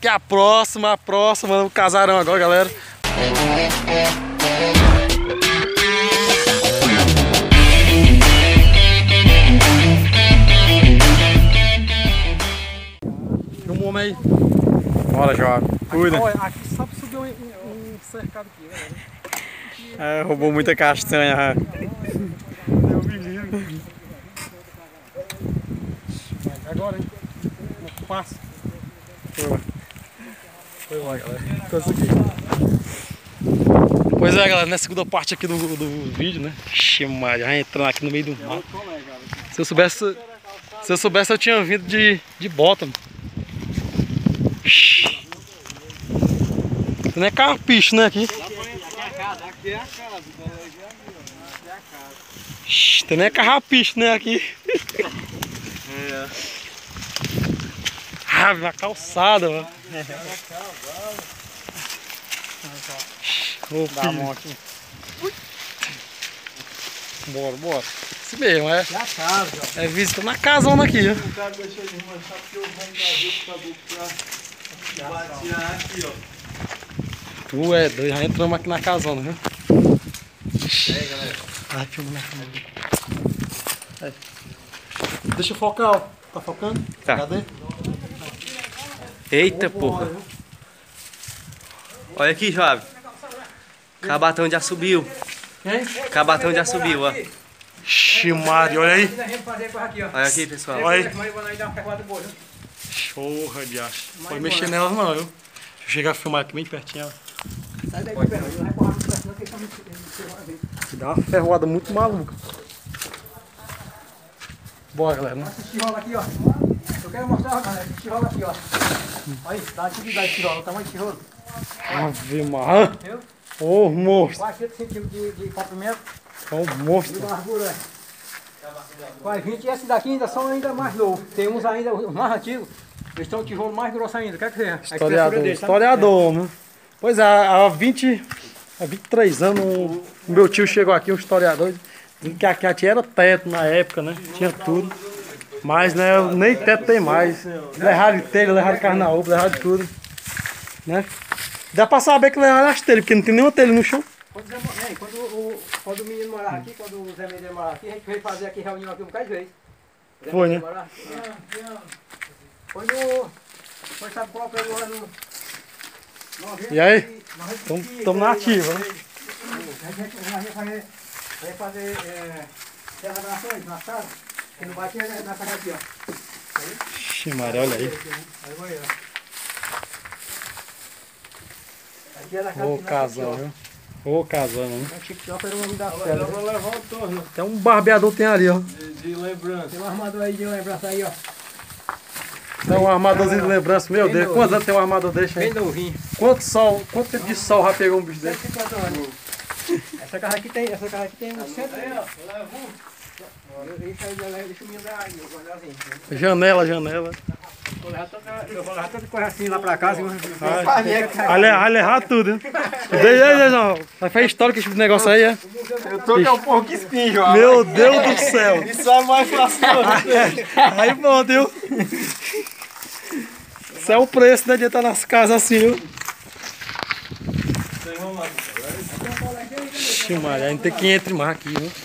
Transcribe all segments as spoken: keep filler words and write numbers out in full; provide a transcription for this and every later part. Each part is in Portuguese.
aqui é a próxima, a próxima, o casarão agora, galera. Filma o homem aí. Bora, jovem. Cuida. Olha, aqui só subiu um, um cercado aqui, galera. É, roubou muita castanha. Deu menino. Agora, hein? Como passa? Foi. Foi lá, galera. Consegui. Pois é, galera, na segunda parte aqui do, do vídeo, né? Ixi, Maria, já entrando aqui no meio do mar. Se eu soubesse, se eu soubesse, eu tinha vindo de, de bota. Ixi. Não é carpicho, né, aqui? Aqui é a casa, aqui é a casa. Aqui é a casa. Ixi, também é carrapicho, né, aqui? É. Ah, na calçada, mano. Ô, Dá a mão aqui. Bora, bora. Isso mesmo, é. É a casa, ó. É visita na casona aqui, ó. O cara deixou de manchar porque o vamos da rua pra batear aqui, ó. Tu é doido, já entramos aqui na casona, viu? Aí, galera. Ai, filma na câmera. Aí. Deixa eu focar, ó. Tá focando? Tá. Cadê? Eita, porra. Olha aqui, jovem. Cabatão já subiu. Hein? Cabatão já subiu, ó. Ixi, Mário, olha aí. Olha aqui, pessoal. Olha aí. Show, radiacho. Não pode mexer nelas não, viu? Deixa eu chegar a filmar aqui bem pertinho, ó. Dá uma ferroada muito maluca. Bora, galera. Né? Esse tijolo aqui, ó. Eu quero mostrar, galera, esse tijolo aqui, ó. Olha isso, dá atividade esse tijolo, o tamanho do tijolo. Ave Maria. Viu? Ô, monstro. Quase cento centímetros de, de comprimento Ô, e monstro. de largura. É. Quase vinte, e esses daqui ainda são ainda mais novos. Tem uns ainda, os mais antigos, eles estão tijolo mais grosso ainda. Quer dizer, a espessura Historiador, deles, sabe? historiador, né? Pois é, há vinte, há vinte e três anos, o meu tio chegou aqui, um historiador, dizendo que aqui, aqui era teto na época, né? Tinha tudo. Mas, né, nem teto tem mais. Levaram de telha, levaram de carnaúba, levaram de tudo. Né? Dá pra saber que levaram as telhas, porque não tem nenhuma telha no chão. Quando, Zé, é, quando, o, quando o menino morava aqui, quando o Zé Mendes morava aqui, a gente veio fazer aqui reunião aqui um bocado de vezes. Zé Foi, Mendes né? morava aqui. Foi no... Foi, sabe qual foi o ano? E aí? Estamos na ativa, né? A gente vai fazer, vai fazer é, terra das nações, na casa, que não batia na casa aqui, ó. Ixi, Maria, olha aí. Aí vai, ó. Aqui era a casa Ô, que casal, viu? Ô, casal, né? O Chico Chop era o nome da fera. Eu vou levar o torno Até um barbeador tem ali, ó. de, de lembrança. Tem um armador aí de lembrança aí, ó. Tem um armadorzinho de lembrança, meu Deus. Quantos anos tem um armador desse aí? Bem novinho. Quanto sol, quanto tempo de sol já pegou um bicho desse? cento e cinquenta anos. Essa casa aqui tem, essa casa aqui tem uns cento anos. Isso aí, galera, deixa o menino dar aí, o guardazinho. Janela, janela. Eu vou lá toda coisa assim lá pra casa. Olha, olha errado tudo, hein? Deixa aí, não. Vai fazer história com esse negócio aí, é? Eu tô que é um porco espinho, ó. Meu Deus do céu. Isso é mais fácil. Aí pronto, viu? Isso é o preço, né, de estar nas casas assim, viu? Ixi, Maria, a gente tem que entrar mais aqui, viu?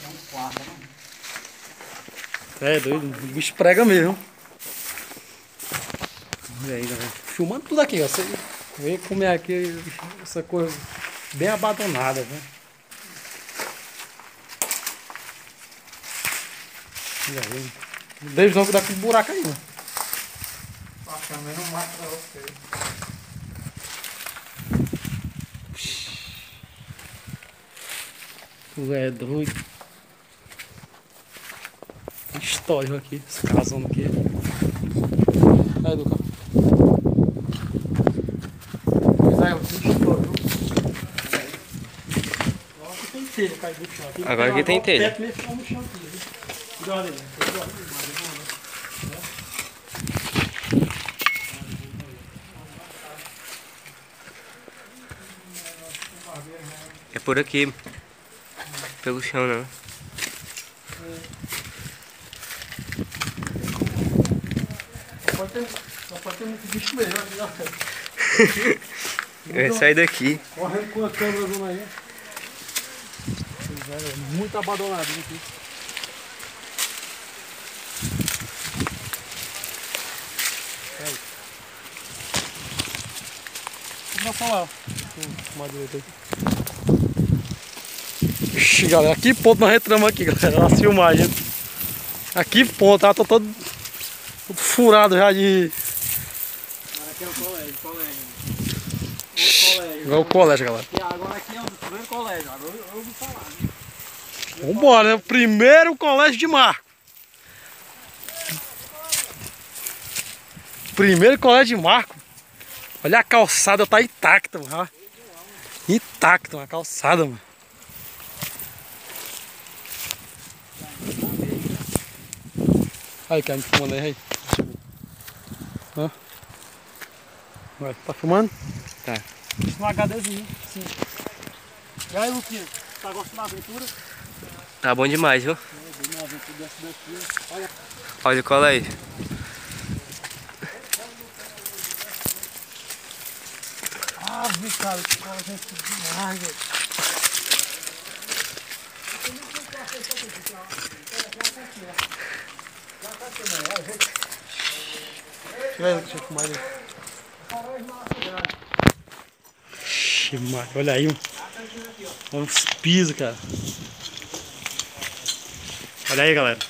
É doido, o bicho prega mesmo. Olha aí, galera. Filmando tudo aqui, ó. Você vê como é aqui essa coisa bem abandonada, né? Olha aí. Deixa não cuidar com o buraco aí, né? Também não mata pra você. Tu é doido. Que história aqui, esse casão aqui. Aí, Lucas. Pois é, que história, viu? Nossa, tem telha caindo no chão aqui. Agora aqui tem telha. Teto mesmo fica no chão aqui, viu? Cuidado aí, cuidado aí. É por aqui. Pelo chão, não. Só pode ter, só pode ter muito bicho mesmo aqui, ó. Eu saí daqui. Correndo com a câmera zona aí. Muito abandonado aqui. Vou falar. Ixi, galera, que ponto nós entramos aqui, galera. As filmagens. Aqui ponto, tá? Tô todo, todo furado já de. Aqui é o colégio, colégio. Igual o colégio, galera. E agora aqui é o primeiro colégio, agora eu ouvi falar. Né? Vambora, né? O primeiro colégio de Marco. Primeiro colégio de Marco. Olha a calçada, tá intacta, mano. Intacta, uma calçada, mano. Aí, cara, me filmando aí, aí. Hã? Vai, tá filmando? Tá. Isso no HDzinho, sim. E aí, Luquinha, tá gostando da aventura? Tá bom demais, viu? Olha. Olha o colégio. Ah, vi, cara, que colégio é demais, velho. Deixa eu filmar aí. Ixi, mano, olha aí, olha uns pisos, cara. Olha aí, galera.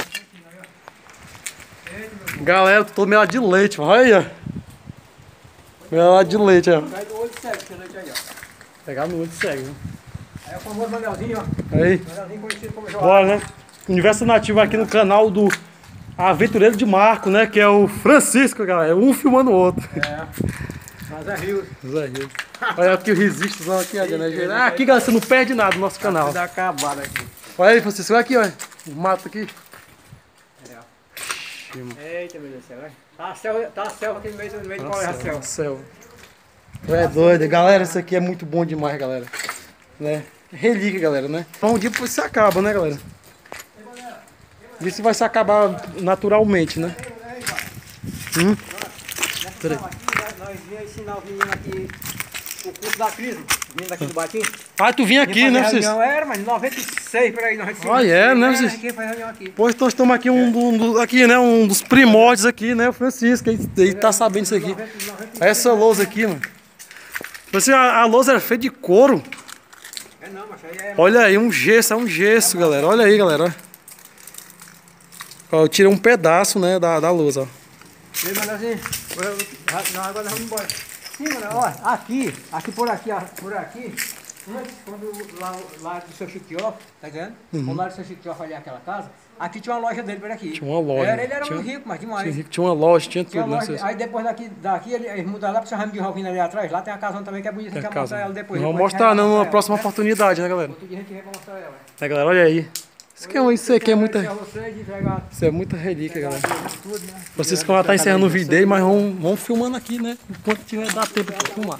Galera, tô meio de leite, mano. Olha aí, ó. Meio de leite, ó. Cai do olho cego, esse leite aí, ó. Pegar no olho cego, né? Aí é o famoso manelzinho, ó. Aí. Manelzinho conhecido como João. Bora, né? Universo Nativo aqui no canal do Aventureiro de Marco, né? Que é o Francisco, galera. Um filmando o outro. É. Mas é Rio. Zé Rio. Olha aqui o resistozão aqui, ó, né? Ah, aqui, galera, você não perde nada no nosso canal. Tá acabado aqui. Olha aí, Francisco, olha aqui, ó. O mato aqui. É, ó. Eita, meu Deus do céu, né? Tá a selva, tá a selva aqui no meio, no meio do colégio, a selva. Céu. É doido, galera, isso aqui é muito bom demais, galera. Né? Relíquia, galera, né? Então um dia depois se acaba, né, galera? Isso vai se acabar naturalmente, né? Hum? Peraí. Nós viemos ensinar o menino aqui o curso da crise, vindo daqui do Batim. Ah, tu vinha aqui, né, Francisco? Não era, mas em noventa e seis, por aí, nós Ah, é, né, Francisco? Aqui foi reunião aqui. Pois nós estamos aqui, um, do, do, aqui, né, um dos primórdios aqui, né, o Francisco, ele, ele tá sabendo isso aqui. Essa lousa aqui, mano. Você, a, a lousa era feita de couro. É não, mas aí é... Olha aí, um gesso, é um gesso, galera. Olha aí, galera. Ó, eu tirei um pedaço, né, da, da lousa, ó. E aí, Manelzinho? Não, agora nós vamos embora. Sim, mano, ó, aqui, aqui por aqui, ó, por aqui, antes, quando lá, lá do seu Chiquió, tá vendo? Uhum. Quando lá do seu Chiquió fazer aquela casa, aqui tinha uma loja dele por aqui. Tinha uma loja. Era, ele era tinha, muito rico, mas demais. Tinha, tinha uma loja, tinha Tinha tudo, uma né, loja, Francisco? aí depois daqui, daqui ele- eles mudaram lá pro seu Ramo de Rovina ali atrás, lá tem a casona também que é bonita, a Tem gente a vai mostrar casa. ela depois. Vamos depois a gente mostrar vai não, numa mostrar próxima ela, né? oportunidade, né, galera? Outro dia a gente vai mostrar ela. É, galera, olha aí. Isso aqui é, isso aqui é muita, Vocês, entregar, isso é muita relíquia, galera. tudo, né? Vocês que já tá encerrando o vídeo aí, mas vamos, vamos filmando aqui, né? Enquanto tiver dá tempo pra filmar.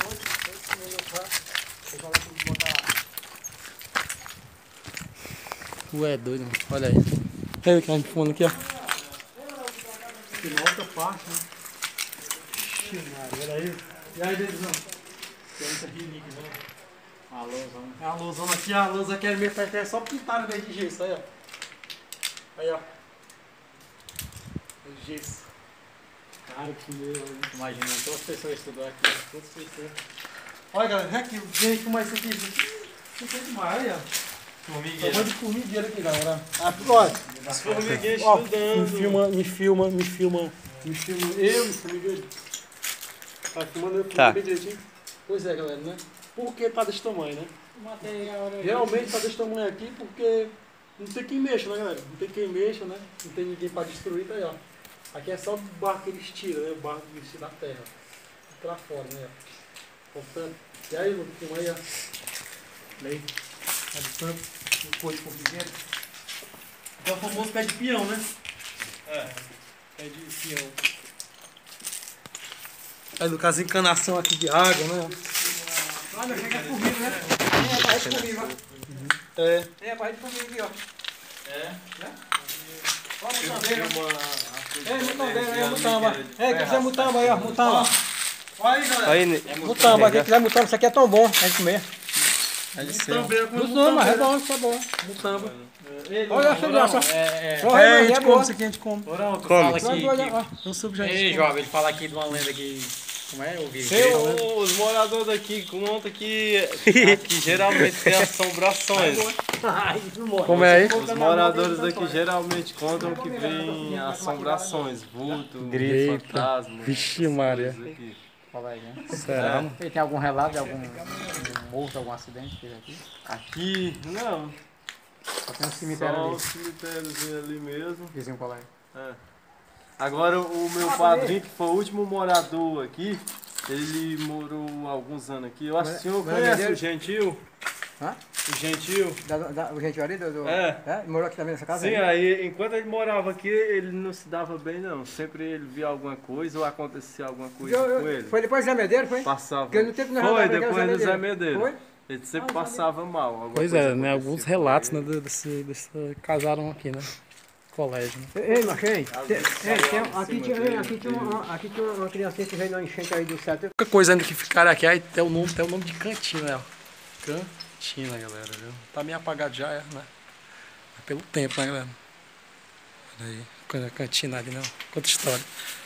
Tu é doido, mano. Olha aí. Olha que a gente filmando aqui, ó. Que na outra parte, né? Olha aí. E aí, Dedizão? Tem muita relíquia, né? A lousona. É a lousona aqui, a lousa aqui é meio perto, é só pintar de gesso, aí, ó. Aí, ó. É gesso. Cara, que meu, imagina, todas as pessoas estudam aqui, todas as pessoas. Olha, galera, aqui, vem filmar isso aqui. Isso aqui é demais, olha. Formigueira. Tamanho de formigueira aqui, galera. Ah, olha. As formigueiras estudando. Me filma, me filma, me filma. Me filma eu, me formigueira. Tá filmando eu, Tá. bem direitinho. Pois é, galera, né? Por que tá desse tamanho, né? Realmente tá desse tamanho aqui porque não tem quem mexa, né, galera? Não tem quem mexa, né? Não tem ninguém pra destruir, tá aí, ó. Aqui é só o barro que eles tiram, né? O barro que eles tiram da terra. Pra fora, né? Portanto, e aí, Lucas, filma aí, ó. Aí, tá de tampo, um coisa de formigueira. É o famoso pé de peão, né? É, pé de peão. Aí, Lucas, encanação aqui de água, né? Olha, chega comigo, né? Tem a parede comigo, ó. É. Tem a parede comigo aqui, ó. É? Né? Olha a mutambeira. Uma... É, mutambeira, é, mutamba. É, que isso é mutamba aí, ó, mutamba. Olha aí, galera. Aí, Mutamba, quem quiser mutamba, isso aqui é tão bom pra gente comer. Mutamba, eu comi Mutamba, é bom, isso é bom. Mutamba. Olha essa graça. É, é. Olha, É, a mas gente é come boa. isso aqui, a gente come. Ora, tu Come. fala aqui. Olha, olha, que- Eu soube já. Ei, jovem, ele fala aqui de uma lenda que. Como é? Eu vi. Tem os moradores daqui contam que aqui geralmente tem assombrações. Ai, não morre. Como é aí? Os moradores daqui geralmente contam que vem assombrações, vulto, Eita. fantasma. Vixe, Maria. coisas aqui. Fala aí, né? Será, mano? E tem algum relato de algum, algum morto, algum acidente que teve aqui? Aqui, não, Só tem um cemitério só ali. o cemitériozinho ali mesmo. Vizinho qual é? É. Agora o meu padrinho, que foi o último morador aqui, ele morou alguns anos aqui. Eu acho que o senhor Mas- conhece mas- o Gentil? Hã? O Gentil? Da, da, o gente ali do, do... É. Ele morou aqui também nessa casa? Sim, aí? aí enquanto ele morava aqui, ele não se dava bem não. Sempre ele via alguma coisa ou acontecia alguma coisa Eu- eu- com ele. Foi depois do Zé Medeiro, foi? Passava. Porque no tempo nós Foi, já tava depois do Zé Medeiro. Foi? Ele sempre passava mal. alguma Pois coisa é, né? acontecia Alguns com relatos, ele. né? Desse, desse casarão aqui, né? Colégio, né? Ei, ei, Machei, tem, vezes ei, tem, em aqui, cima tinha, dele, aqui, tinha uma, aqui tinha uma criancinha que veio na enchente aí do sete. A única coisa ainda que ficaram aqui, aí tem o nome, tem o nome de cantina, né? ó. Cantina, galera, viu? Tá meio apagado já, é, né? É pelo tempo, né, galera? Olha aí, coisa cantina ali, não. Quanta história.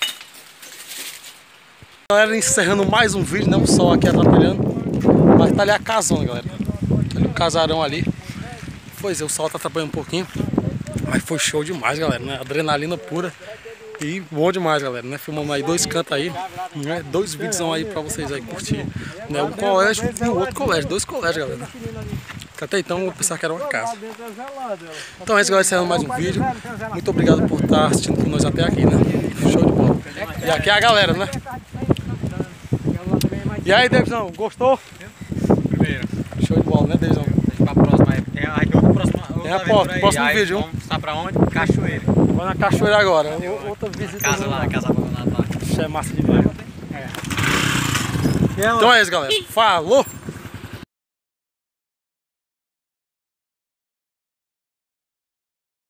Galera, encerrando mais um vídeo, não só aqui atrapalhando, mas tá ali a casona, galera. Tá ali o casarão ali. Pois é, o sol tá atrapalhando um pouquinho, mas foi show demais, galera, né? Adrenalina pura. E bom demais, galera, né? Filmamos aí dois cantos aí, né? Dois vídeos aí pra vocês aí curtir. Né? Um colégio e um outro colégio, dois colégios, galera. Que até então eu pensava que era uma casa. Então é isso, galera, encerrando mais um vídeo. Muito obrigado por estar assistindo com nós até aqui, né? Show de bola. E aqui é a galera, né? E aí, Davidson, gostou? Primeiro. Show de bola, né, Davidson? Pra próxima aí. Tem, aí tem outro próximo, outra Tem a aventura foto, aí. próximo Aí vídeo. Vamos estar pra onde? Cachoeira. Vou na cachoeira agora. Outra visita. Casa lá, casa abandonada lá. Isso é massa demais. Então é isso, galera. Falou!